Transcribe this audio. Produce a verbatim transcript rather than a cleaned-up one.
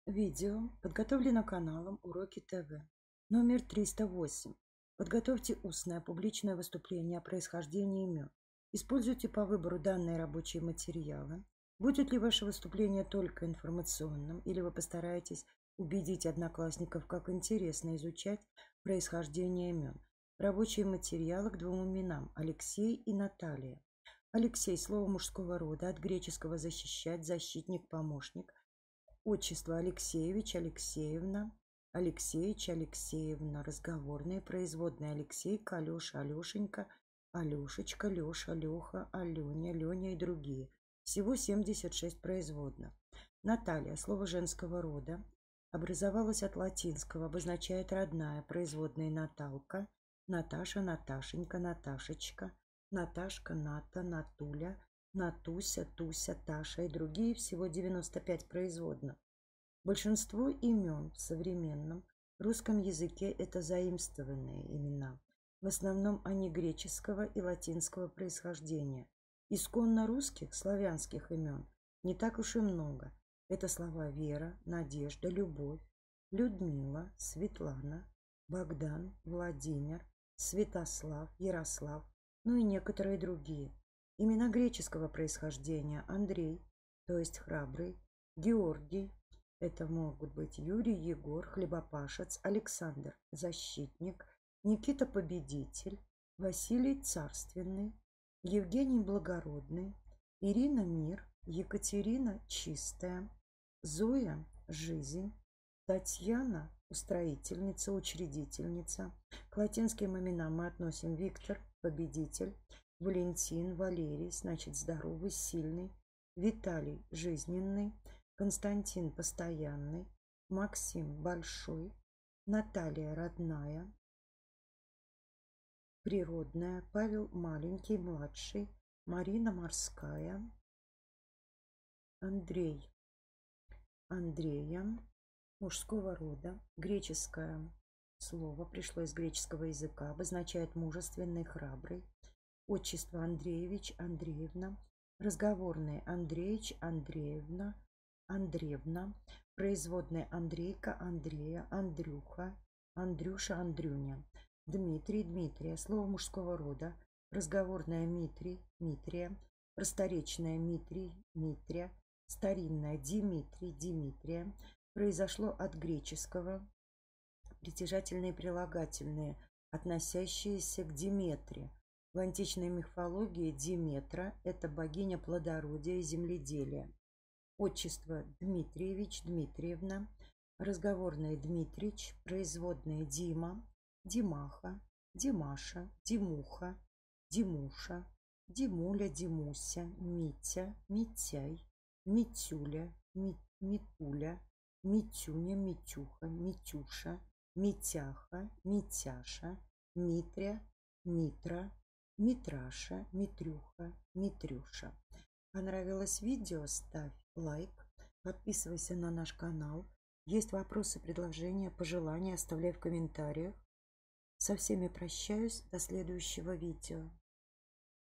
Видео подготовлено каналом Уроки ТВ. Номер триста восемь. Подготовьте устное публичное выступление о происхождении имен. Используйте по выбору данные рабочие материалы. Будет ли ваше выступление только информационным, или вы постараетесь убедить одноклассников, как интересно изучать происхождение имен? Рабочие материалы к двум именам – Алексей и Наталья. Алексей – слово мужского рода, от греческого «защищать», «защитник», «помощник». Отчество Алексеевич, Алексеевна, Алексеевич, Алексеевна. Разговорные, производные: Алексейка, Алеша, Алешенька, Алешечка, Леша, Леха, Аленя, Леня и другие. Всего семьдесят шесть производных. Наталья, слово женского рода, образовалось от латинского, обозначает родная, производные: Наталка, Наташа, Наташенька, Наташечка, Наташка, Ната, Натуля, Натуся, Туся, Таша и другие. Всего девяносто пять производных. Большинство имен в современном русском языке – это заимствованные имена. В основном они греческого и латинского происхождения. Исконно русских, славянских имен не так уж и много. Это слова Вера, Надежда, Любовь, Людмила, Светлана, Богдан, Владимир, Святослав, Ярослав, ну и некоторые другие. Имена греческого происхождения: Андрей, то есть храбрый, Георгий, это могут быть Юрий, Егор, хлебопашец, Александр, защитник, Никита, победитель, Василий, царственный, Евгений, благородный, Ирина, мир, Екатерина, чистая, Зоя, жизнь, Татьяна, устроительница, учредительница. К латинским именам мы относим Виктор, победитель, Валентин, Валерий, значит здоровый, сильный, Виталий, жизненный, Константин, постоянный, Максим, большой, Наталья, родная, природная, Павел, маленький, младший, Марина, морская, Андрей, Андрея, мужского рода, греческое слово, пришло из греческого языка, обозначает мужественный, храбрый. Отчество Андреевич, Андреевна, разговорные: Андреевич, Андреевна, Андреевна, производные: Андрейка, Андрея, Андрюха, Андрюша, Андрюня. Дмитрий, Дмитрия, слово мужского рода, разговорное: Митрий, Митрия, просторечное: Митрий, Митрия, старинное: Димитрий, Димитрия, произошло от греческого, притяжательные прилагательные, относящиеся к Диметре. В античной мифологии Диметра – это богиня плодородия и земледелия. Отчество: Дмитриевич, Дмитриевна, разговорные: Дмитрич, производные: Дима, Димаха, Димаша, Димуха, Димуша, Димуля, Димуся, Митя, Митяй, Митюля, Ми, Митуля, Митюня, Митюха, Митюша, Митяха, Митяша, Митря, Митра, Митраша, Митрюха, Митрюша. Понравилось видео? Ставь лайк, подписывайся на наш канал. Есть вопросы, предложения, пожелания, оставляй в комментариях. Со всеми прощаюсь, до следующего видео.